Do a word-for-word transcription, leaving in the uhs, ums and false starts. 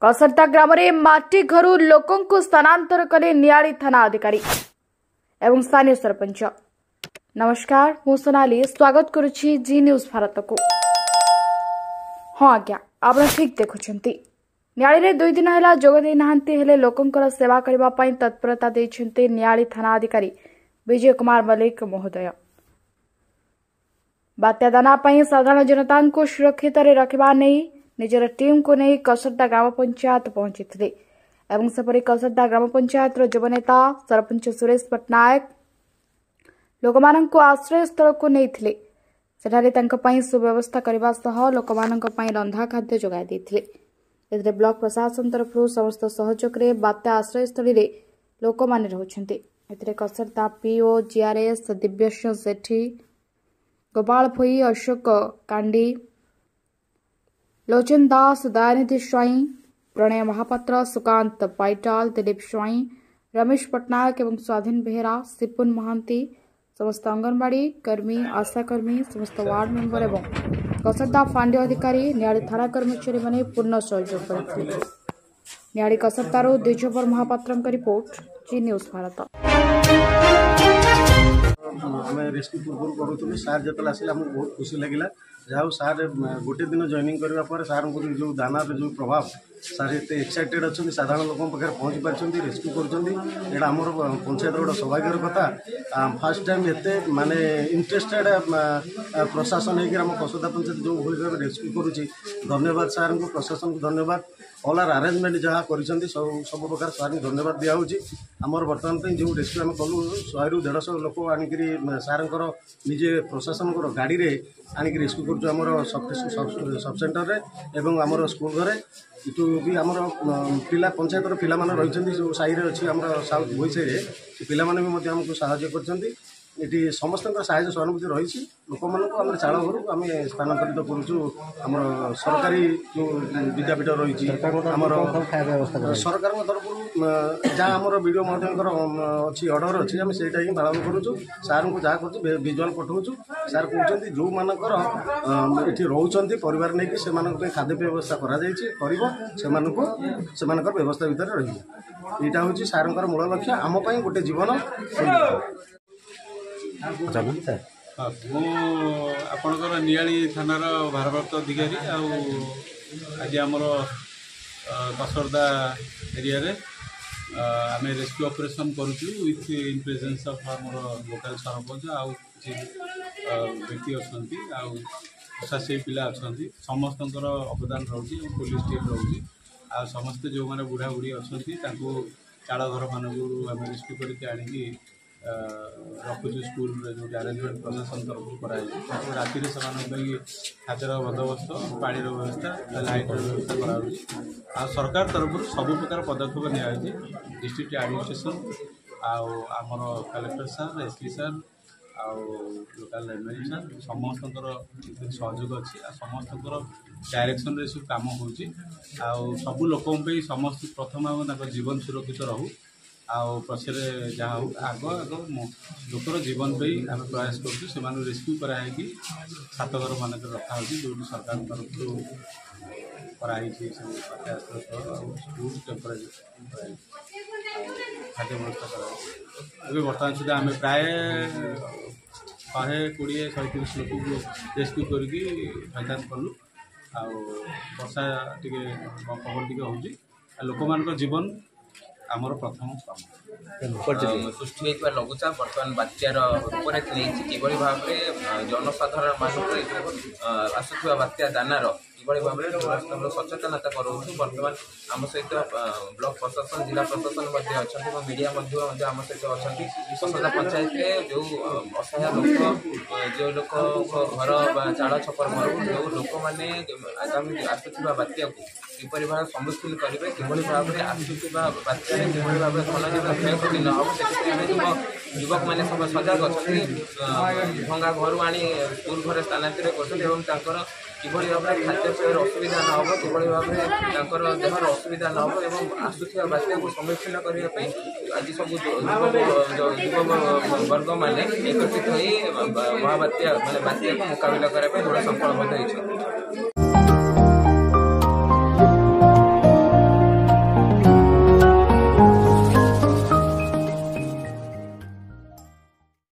कसरता ग्राम रे माटी घरु लोकं को स्थानांतर कले नियाली थाना अधिकारी एवं स्थानीय सरपंच। नमस्कार, मु सोनाली स्वागत करुछि जी न्यूज भारत को। हाँ आज्ञा, आप ठीक देखुछंती। नियाली रे दुई दिन हैला जोग दे नाहंती हेले लोकंकर सेवा करबा पई तत्परता दैछंती नियाली थाना अधिकारी विजय कुमार मलिक महोदय। बात्या दाना पई साधारण जनता को सुरक्षित रे रखबा नै निजर टीम को नहीं कसरदा ग्राम पंचायत पहुंची थे एवं सेपरी कसरदा ग्राम पंचायत युव नेता सरपंच सुरेश पट्टनायक लोक मान आश्रय स्थल को नहीं थे सेठारे तांको पई सुव्यवस्था करबा सह लोक मान रंधा खाद्य जोगाई देथिले। एथिरे ब्लॉक प्रशासन तरफ समस्त सहयोग रे बात्या आश्रय स्थल रे लोक मान रहउछन्ते। एथिरे कसरदा पीओ जीआरएस दिव्यश्य सेठी गोपाल भोई अशोक कांडी लोचन दास दयानिधि स्वाई प्रणय महापात्र सुकांत पाइटाल दिलीप स्वाई रमेश पट्टनायक एवं स्वाधीन बेहरा सिपुन महांती समस्त अंगनवाड़ी कर्मी आशाकर्मी समस्त वार्ड मेंबर एवं कसरदा फांडी अधिकारी नियाली थाना कर्मचारी माने पूर्ण सहयोग करथिले। नियाली कसरदारो Dwijabar Mahapatra report Zee News Bharat. आम रेस्क्यू पूर्व करूँ सार जो आसे आमको बहुत खुशी लगे जहाँ सार गोटे दिन जॉइनिंग करने सार जो दानार जो प्रभाव सार एत एक्साइटेड अच्छा साधारण लोक पाखे पहुँची पार्टी रेस्क्यू कर आमर पंचायत गोटे सौभाग्यर कथा। फास्ट टाइम एत माने इंटरेस्टेड प्रशासन होम कसदा पंचायत जो भाव रेस्क्यू करुच्ची धन्यवाद सार को प्रशासन को धन्यवाद ऑल आर अरेंजमेंट जहाँ कर सब प्रकार सार धन्यवाद दिखाऊँगी। आमर बर्तमान जो रेस्क्यू आम कलु शहे रु देढ़ लोक आणिक सार निजे प्रशासन गाड़ी में आणिक रेस्क्यू कर सब सेंटर एवं आमर स्कूल घरे इटू भी आमर पिला पंचायत पिला माने रही जो साई रे अच्छी आमर साउथ भोईसाई रे पिला माने भी आमको साहाय्य करछंती। ये समस्त साहय सहानुभूति रही लोक मानक चाल घर आम स्थानांतरित करुँ सरकारी जो विद्यापीठ रही सरकार तरफ जहाँ आम वीडियो महोदय अच्छी अर्डर अच्छी आम से पालन करुँ सार को जहाँ कर विजुआल पठाऊँ सार कहते जो मानकर ये रोच परिवार नहीं कि खाद्य व्यवस्था कर व्यवस्था भितर रही यहाँ हूँ सार मूल लक्ष्य आम गोटे जीवन। अच्छा मु आपणकर नियाली थानार भारप्राप्त अधिकारी आज आमर कसरदा एरिया रे आम रेस्क्यू ऑपरेशन करुचु विथ इन प्रेजेंस ऑफ आमर लोकल सरपंच आउ व्यक्ति अच्छा प्रशासी पिला अच्छा समस्त अवदान रोचे पुलिस टीम रोचे आ समस्ते जो मैंने बुढ़ा बुढ़ी अच्छा चाल घर मानक आम रेस्क्यू करके आनिकी रखुचु स्कूल जो अरेंजमेंट प्रशासन तरफ कर राति खाद्यर बंदोबस्त पानी व्यवस्था लाइट व्यवस्था करा सरकार तरफ सबु प्रकार पदक्षेप नि डिस्ट्रिक्ट एडमिनिस्ट्रेशन आमर कलेक्टर सार एसपी सार आउ लोकल एडमिन सार समस्त सहयोग अच्छी समस्त डायरेक्शन रे सब काम हो सबू लोक समस्त प्रथम आम जीवन सुरक्षित रहू आउ पछरे जहाँ हो आग आग लोकर जीवन पे आम प्रयास कर रेस्क्यू कराई छात घर मान रखा जो सरकार तरफ कराई स्कूल टेम्परेरी खाद्य व्यवस्था कर बर्तमान सुधा आम प्राय शहे कोड़े शहे तीस लोक रेस्क्यू करके हईतान कलु आर्षा टे पवन टे हो लोक मान जीवन आमर प्रथम सृष्टि होता लघुचाप बर्तमान बात्यार रूप किभली भाव में जनसाधारण मानक आसुवा बात्या दानार किभली भाव में सचेतनता कराऊँ। बर्तमान आम सहित ब्लॉक प्रशासन जिला प्रशासन अच्छा मीडिया आम सहित अच्छा कसदा पंचायत में जो असहाय लोक जो लोक घर चाल छपर मरु जो लोक मैंने आगामी आसुवा बात्या को किपरि भाव सम्मुखीन करेंगे किभली भाव में आसुवा बात्या किभली भाव में धन जन क्षयक्षति न हो से युवक मैंने सब सजग अच्छा भंगा घर आनी स्कूल घर स्थानांतर कर किभली भाव में खाद्यपेयर असुविधा न हो किभली भाव में देहर असुविधा न हो एवं आसुवा बात्या को सम्मुखीन करने आज सब युव वर्ग मैंने एकत्रित हो महाबात्या माने बात्या को मुकाबला करने दृढ़ संकल्प होती।